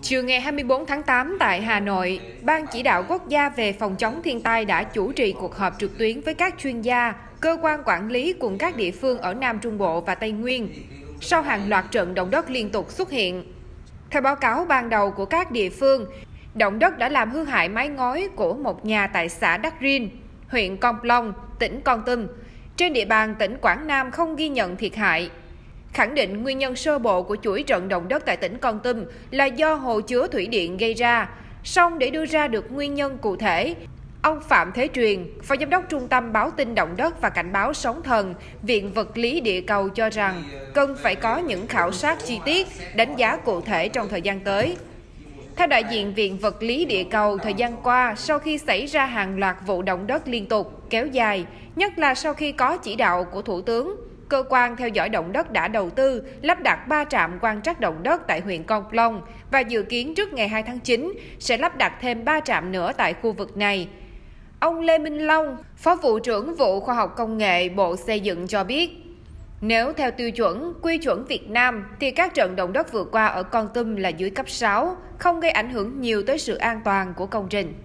Chiều ngày 24 tháng 8 tại Hà Nội, Ban Chỉ đạo Quốc gia về phòng chống thiên tai đã chủ trì cuộc họp trực tuyến với các chuyên gia, cơ quan quản lý cùng các địa phương ở Nam Trung Bộ và Tây Nguyên, sau hàng loạt trận động đất liên tục xuất hiện. Theo báo cáo ban đầu của các địa phương, động đất đã làm hư hại mái ngói của một nhà tại xã Đắc Rin, huyện Con Plong, tỉnh Kon Tum. Trên địa bàn tỉnh Quảng Nam không ghi nhận thiệt hại. Khẳng định nguyên nhân sơ bộ của chuỗi trận động đất tại tỉnh Kon Tum là do hồ chứa thủy điện gây ra. Song để đưa ra được nguyên nhân cụ thể, ông Phạm Thế Truyền, Phó Giám đốc Trung tâm Báo tin Động đất và Cảnh báo Sóng thần, Viện Vật lý Địa cầu cho rằng cần phải có những khảo sát chi tiết, đánh giá cụ thể trong thời gian tới. Theo đại diện Viện Vật lý Địa cầu, thời gian qua, sau khi xảy ra hàng loạt vụ động đất liên tục, kéo dài, nhất là sau khi có chỉ đạo của Thủ tướng, cơ quan theo dõi động đất đã đầu tư lắp đặt 3 trạm quan trắc động đất tại huyện Con Plong và dự kiến trước ngày 2 tháng 9 sẽ lắp đặt thêm 3 trạm nữa tại khu vực này. Ông Lê Minh Long, Phó Vụ trưởng Vụ Khoa học Công nghệ Bộ Xây dựng cho biết, nếu theo tiêu chuẩn, quy chuẩn Việt Nam thì các trận động đất vừa qua ở Kon Tum là dưới cấp 6, không gây ảnh hưởng nhiều tới sự an toàn của công trình.